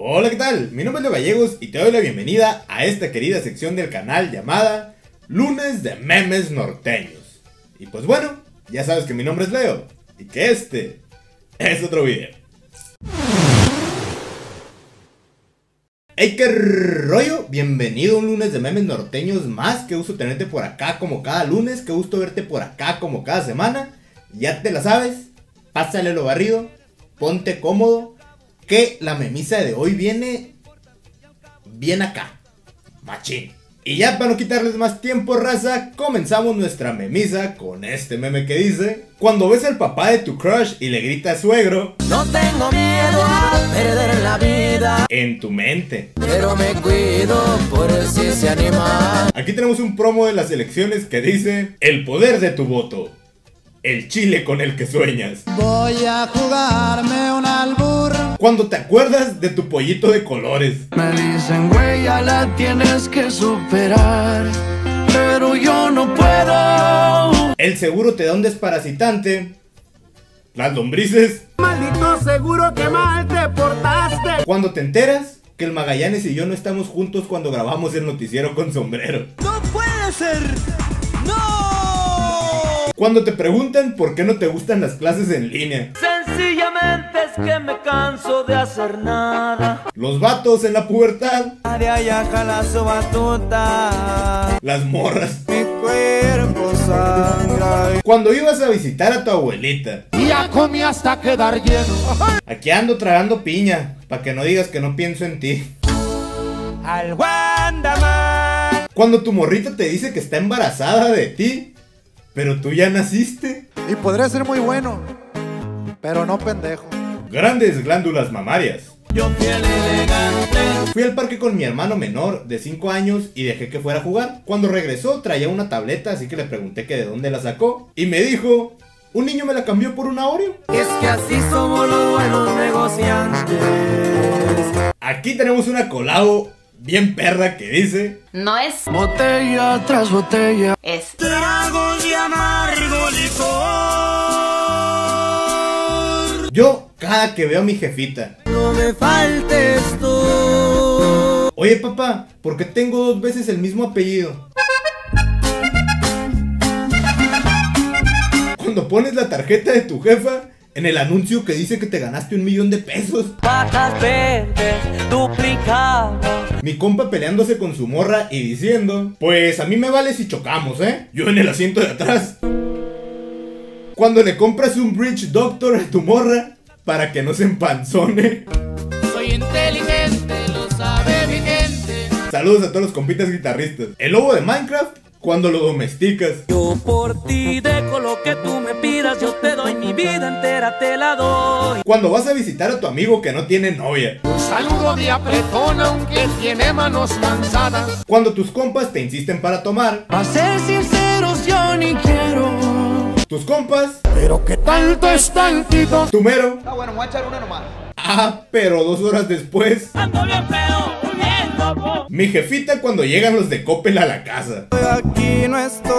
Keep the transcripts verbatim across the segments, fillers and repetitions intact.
Hola, ¿qué tal? Mi nombre es Leo Gallegos y te doy la bienvenida a esta querida sección del canal llamada Lunes de Memes Norteños. Y pues bueno, ya sabes que mi nombre es Leo y que este es otro video. Hey, qué rollo, bienvenido a un lunes de memes norteños más. Qué gusto tenerte por acá como cada lunes, qué gusto verte por acá como cada semana. Ya te la sabes, pásale lo barrido, ponte cómodo, que la memisa de hoy viene bien acá, machín. Y ya para no quitarles más tiempo, raza, comenzamos nuestra memisa con este meme que dice: cuando ves al papá de tu crush y le grita suegro, no tengo miedo a perder la vida, en tu mente, pero me cuido por si se anima. Aquí tenemos un promo de las elecciones que dice: el poder de tu voto, el chile con el que sueñas. Voy a jugarme un albur. Cuando te acuerdas de tu pollito de colores. Me dicen, güey, ya la tienes que superar, pero yo no puedo. El seguro te da un desparasitante. Las lombrices. Maldito seguro, que mal te portaste. Cuando te enteras que el Magallanes y yo no estamos juntos cuando grabamos el noticiero con sombrero. ¡No puede ser! ¡No! Cuando te preguntan por qué no te gustan las clases en línea. Sencillamente es que me canso de hacer nada. Los vatos en la pubertad. De allá jala su batuta. Las morras. Mi cuerpo sangra. Cuando ibas a visitar a tu abuelita. Y ya comí hasta quedar lleno. Aquí ando tragando piña, para que no digas que no pienso en ti. Al Guandaman. Cuando tu morrita te dice que está embarazada de ti, pero tú ya naciste. Y podría ser muy bueno, pero no pendejo. Grandes glándulas mamarias. Yo fui el elegante. Fui al parque con mi hermano menor de cinco años y dejé que fuera a jugar. Cuando regresó traía una tableta, así que le pregunté que de dónde la sacó. Y me dijo: un niño me la cambió por una Oreo. Es que así somos los buenos negociantes. Aquí tenemos una colabo bien perra que dice: no es botella tras botella, es tragos de amargo licor. Yo cada que veo a mi jefita: no me faltes tú. oye papá, ¿por qué tengo dos veces el mismo apellido? Cuando pones la tarjeta de tu jefa en el anuncio que dice que te ganaste un millón de pesos. Patas verdes, duplicado. Mi compa peleándose con su morra y diciendo: pues a mí me vale si chocamos, ¿eh? Yo en el asiento de atrás. Cuando le compras un Bridge Doctor a tu morra para que no se empanzone. Soy inteligente, lo sabe mi gente. Saludos a todos los compitas guitarristas. El lobo de Minecraft cuando lo domesticas. Yo por ti dejo lo que tú me pidas, yo te doy mi vida entera, te la doy. Cuando vas a visitar a tu amigo que no tiene novia. Un saludo de apretón aunque tiene manos manzanas. Cuando tus compas te insisten para tomar. A ser sinceros yo ni quiero. Tus compas, pero que tanto es tantito. tu mero. Ah, bueno, me voy a echar una nomás. Ah, pero dos horas después. Ando bien feo, bien loco. Mi jefita cuando llegan los de Coppel a la casa. Aquí no estoy.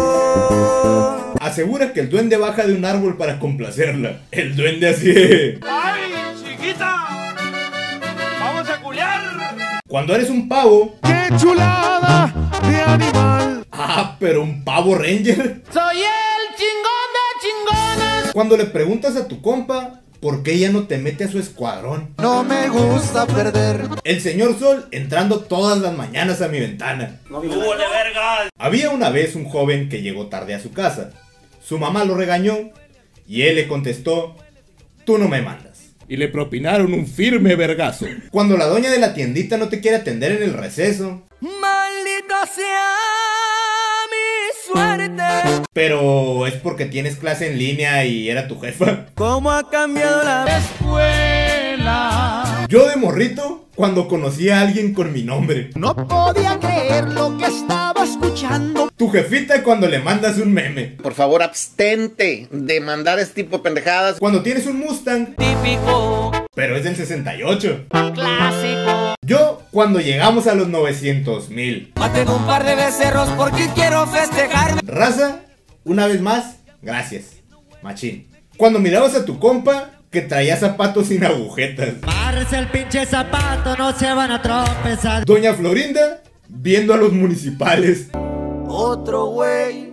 Asegura que el duende baja de un árbol para complacerla. El duende así de: ¡Ay, chiquita! ¡Vamos a culiar! cuando eres un pavo. ¡Qué chulada de animal! Ah, pero un pavo ranger. ¡Soy el chingón de chingones! Cuando le preguntas a tu compa por qué ella no te mete a su escuadrón. No me gusta perder. El señor Sol entrando todas las mañanas a mi ventana. ¡No, ¡Húbole, verga! Había una vez un joven que llegó tarde a su casa. Su mamá lo regañó y él le contestó: tú no me mandas. Y le propinaron un firme vergazo. Cuando la doña de la tiendita no te quiere atender en el receso. ¡Maldita sea mi suerte! Pero es porque tienes clase en línea y era tu jefa. ¿Cómo ha cambiado la escuela? Yo de morrito cuando conocí a alguien con mi nombre. No podía creer lo que estaba escuchando. Tu jefita cuando le mandas un meme. Por favor, abstente de mandar este tipo de pendejadas. Cuando tienes un Mustang, Típico, pero es del sesenta y ocho. clásico. Yo cuando llegamos a los novecientos mil. Maten un par de becerros porque quiero festejar. Raza, una vez más, gracias, machín. Cuando mirabas a tu compa que traía zapatos sin agujetas. Párese el pinche zapato, no se van a tropezar. Doña Florinda viendo a los municipales. Otro güey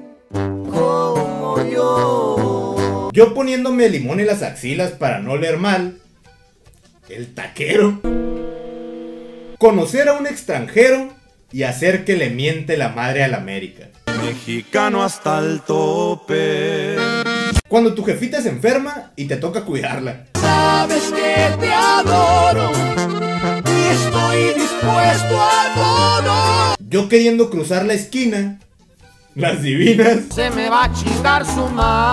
como yo. Yo poniéndome limón en las axilas para no leer mal. El taquero. Conocer a un extranjero y hacer que le miente la madre a la América. Mexicano hasta el tope. Cuando tu jefita se enferma y te toca cuidarla. Sabes que te adoro y estoy dispuesto a todo. Yo queriendo cruzar la esquina. Las divinas. Se me va a chingar su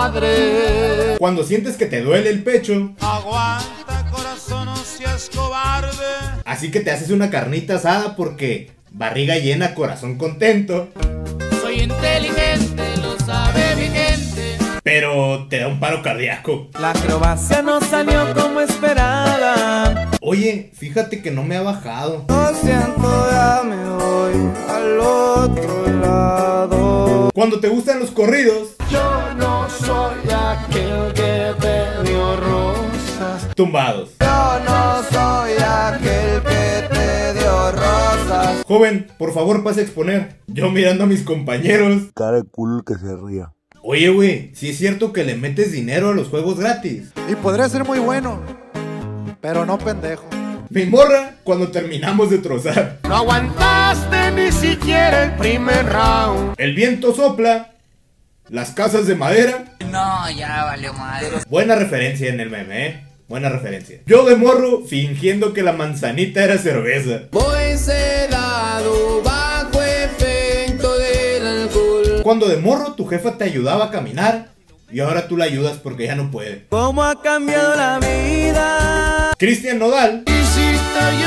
madre. Cuando sientes que te duele el pecho. Aguanta, corazón, no seas cobarde. Así que te haces una carnita asada porque barriga llena, corazón contento. Soy inteligente, lo sabe mi gente. Pero te da un paro cardíaco. La acrobacia no salió como esperaba. Oye, fíjate que no me ha bajado. Lo siento, ya me voy al otro lado. Cuando te gustan los corridos. Yo no soy aquel que te dio rosas. Tumbados. Yo no soy aquel que te dio rosas. Joven, por favor pase a exponer. Yo mirando a mis compañeros. Cara de culo que se ría. Oye, güey, si es cierto que le metes dinero a los juegos gratis. Y podría ser muy bueno, pero no pendejo. Mi morra, cuando terminamos de trozar. No aguantaste ni siquiera el primer round. El viento sopla. Las casas de madera. No, ya valió madre. Buena referencia en el meme, eh. Buena referencia. Yo de morro fingiendo que la manzanita era cerveza. Voy sedado bajo efecto del alcohol. Cuando de morro tu jefa te ayudaba a caminar y ahora tú la ayudas porque ya no puede. ¿Cómo ha cambiado la vida? Cristian Nodal. Y si te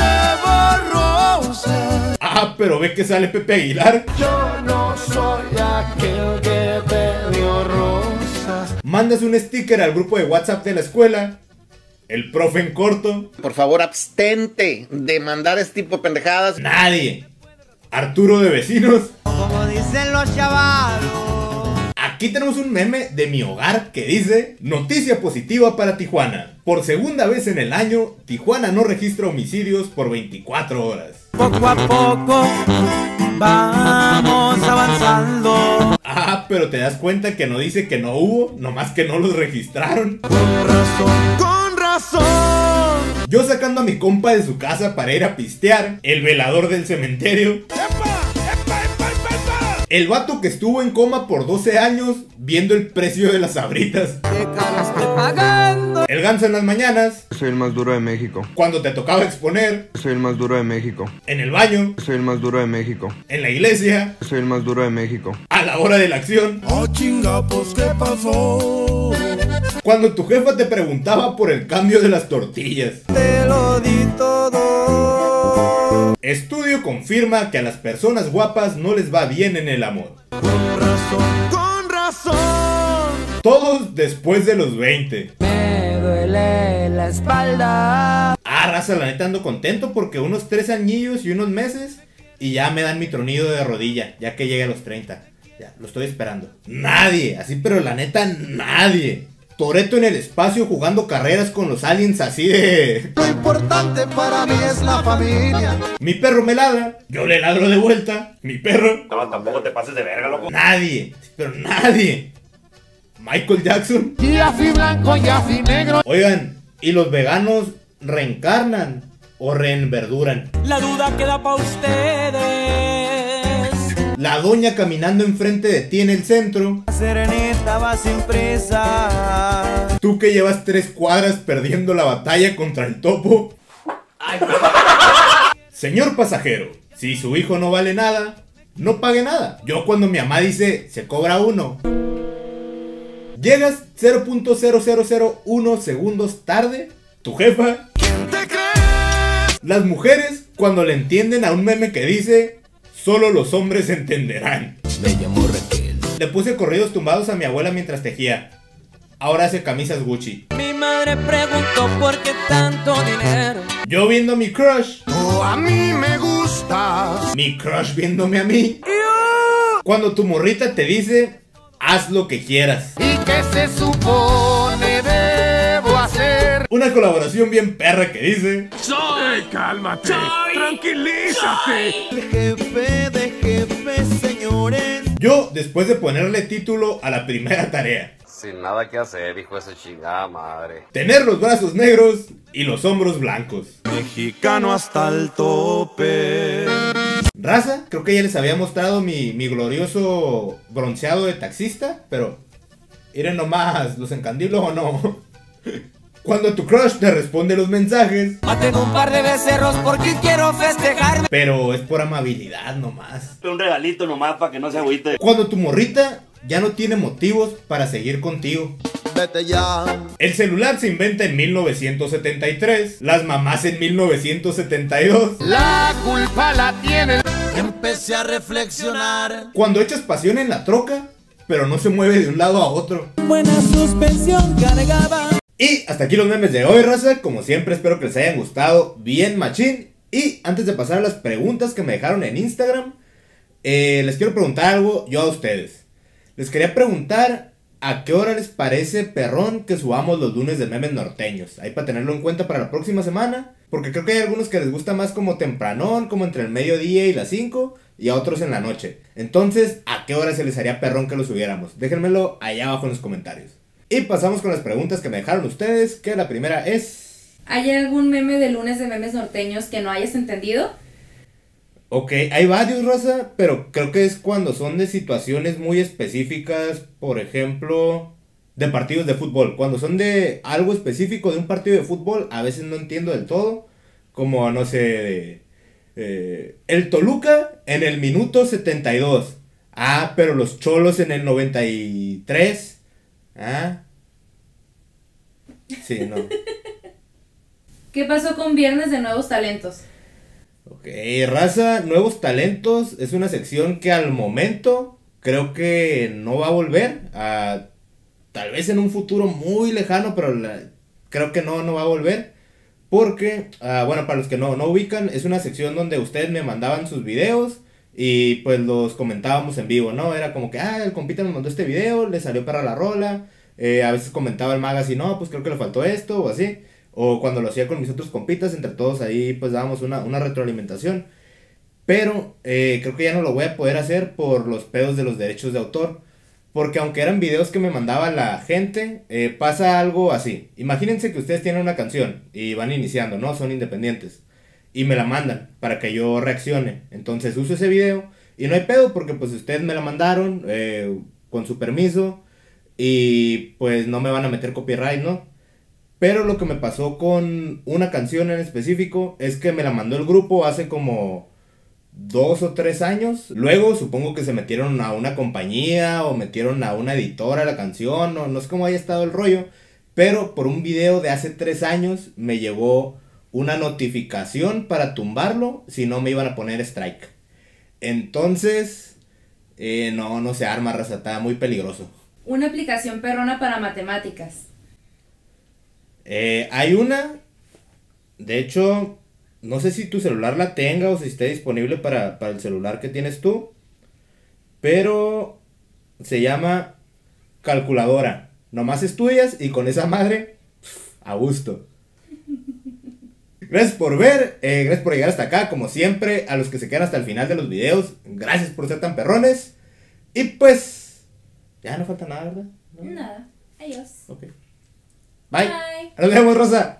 llevo rosas. Ah, pero ve que sale Pepe Aguilar. Yo no soy aquel que te dio rosas. Mandas un sticker al grupo de WhatsApp de la escuela. El profe en corto. Por favor, abstente de mandar este tipo de pendejadas. Nadie. Arturo de vecinos. Como dicen los chavalos. Aquí tenemos un meme de mi hogar que dice: noticia positiva para Tijuana. Por segunda vez en el año, Tijuana no registra homicidios por veinticuatro horas. Poco a poco vamos avanzando. Ah, pero te das cuenta que no dice que no hubo, nomás que no los registraron. Con razón, con razón. Yo sacando a mi compa de su casa para ir a pistear. El velador del cementerio. El vato que estuvo en coma por doce años viendo el precio de las sabritas. ¿Qué cara estoy pagando? El ganso en las mañanas. Soy el más duro de México. Cuando te tocaba exponer. Soy el más duro de México. En el baño. Soy el más duro de México. En la iglesia. Soy el más duro de México. A la hora de la acción. Oh chinga, pues ¿qué pasó? Cuando tu jefa te preguntaba por el cambio de las tortillas. Te lo di todo. Estudio confirma que a las personas guapas no les va bien en el amor. Con razón, con razón. Todos después de los veinte. Me duele la espalda. Ah, raza, la neta ando contento porque unos tres añillos y unos meses y ya me dan mi tronido de rodilla, ya que llegue a los treinta. Ya, lo estoy esperando. Nadie, así pero la neta nadie. Toretto en el espacio jugando carreras con los aliens así de... Lo importante para mí es la familia. Mi perro me ladra, yo le ladro de vuelta. Mi perro... No, tampoco te pases de verga, loco. Nadie, pero nadie. Michael Jackson. Ya fui blanco, ya fui negro. Oigan, ¿y los veganos reencarnan o reenverduran? La duda queda pa' ustedes. La doña caminando enfrente de ti en el centro. La serenita va sin prisa. Tú que llevas tres cuadras perdiendo la batalla contra el topo. Ay, no. Señor pasajero, si su hijo no vale nada, no pague nada. Yo cuando mi mamá dice, se cobra uno. Llegas cero punto cero cero cero uno segundos tarde. Tu jefa. ¿Quién te crees? Las mujeres cuando le entienden a un meme que dice, solo los hombres entenderán. Me llamo Raquel. Le puse corridos tumbados a mi abuela mientras tejía. Ahora hace camisas Gucci. Mi madre preguntó por qué tanto dinero. Yo viendo a mi crush. Oh, a mí me gustas. Mi crush viéndome a mí. Cuando tu morrita te dice, haz lo que quieras. ¿Y qué se supone debo hacer? Una colaboración bien perra que dice: ¡Soy! ¡Cálmate! ¡Tranquilízate! Jefe de jefes, señores. yo, después de ponerle título a la primera tarea. Sin nada que hacer, hijo de su chingada madre. Tener los brazos negros y los hombros blancos. Mexicano hasta el tope. Raza, creo que ya les había mostrado mi, mi glorioso bronceado de taxista, pero miren nomás, ¿los encandilo o no? Cuando tu crush te responde los mensajes, Maten un par de becerros porque quiero festejarme. pero es por amabilidad nomás. Un regalito nomás para que no se agüite. Cuando tu morrita ya no tiene motivos para seguir contigo. Vete ya. El celular se inventa en mil novecientos setenta y tres, las mamás en mil novecientos setenta y dos. La culpa la tiene. Empecé a reflexionar. Cuando echas pasión en la troca, pero no se mueve de un lado a otro. Buena suspensión cargaba. Y hasta aquí los memes de hoy, raza. Como siempre, espero que les hayan gustado bien machín. Y antes de pasar a las preguntas que me dejaron en Instagram, eh, les quiero preguntar algo yo a ustedes. Les quería preguntar a qué hora les parece perrón que subamos los lunes de memes norteños. Ahí para tenerlo en cuenta para la próxima semana. Porque creo que hay algunos que les gusta más como tempranón, como entre el mediodía y las cinco. Y a otros en la noche. Entonces, ¿a qué hora se les haría perrón que lo subiéramos? Déjenmelo allá abajo en los comentarios. Y pasamos con las preguntas que me dejaron ustedes, que la primera es... ¿Hay algún meme de lunes de memes norteños que no hayas entendido? Ok, hay varios, raza, pero creo que es cuando son de situaciones muy específicas, por ejemplo, de partidos de fútbol. Cuando son de algo específico de un partido de fútbol, a veces no entiendo del todo, como, no sé, de... Eh, el Toluca en el minuto setenta y dos. Ah, pero los Cholos en el noventa y tres... ¿Ah? Sí, no. ¿Qué pasó con Viernes de Nuevos Talentos? Ok, raza, nuevos talentos. Es una sección que al momento creo que no va a volver. A, tal vez en un futuro muy lejano, pero la, creo que no, no va a volver. Porque, uh, bueno, para los que no, no ubican, es una sección donde ustedes me mandaban sus videos. Y pues los comentábamos en vivo, ¿no? Era como que, ah, el compita me mandó este video, le salió perra la rola. Eh, a veces comentaba el maga así, no, pues creo que le faltó esto o así. O cuando lo hacía con mis otros compitas, entre todos ahí pues dábamos una, una retroalimentación. Pero eh, creo que ya no lo voy a poder hacer por los pedos de los derechos de autor. Porque aunque eran videos que me mandaba la gente, eh, pasa algo así. Imagínense que ustedes tienen una canción y van iniciando, ¿no? Son independientes. Y me la mandan para que yo reaccione. Entonces uso ese video y no hay pedo porque pues ustedes me la mandaron eh, con su permiso. Y pues no me van a meter copyright, ¿no? Pero lo que me pasó con una canción en específico es que me la mandó el grupo hace como dos o tres años. Luego supongo que se metieron a una compañía o metieron a una editora la canción. No, no sé cómo haya estado el rollo. Pero por un video de hace tres años me llegó una notificación para tumbarlo si no me iban a poner strike. Entonces, eh, no, no se arma, raza, está muy peligroso. Una aplicación perrona para matemáticas. Eh, hay una, de hecho, no sé si tu celular la tenga o si esté disponible para, para el celular que tienes tú, pero se llama calculadora. Nomás estudias y con esa madre, a gusto. Gracias por ver, eh, gracias por llegar hasta acá, como siempre, a los que se quedan hasta el final de los videos, gracias por ser tan perrones. Y pues, ya no falta nada, ¿verdad? ¿No? Nada, adiós. Ok. Bye. Bye. Nos vemos, Rosa.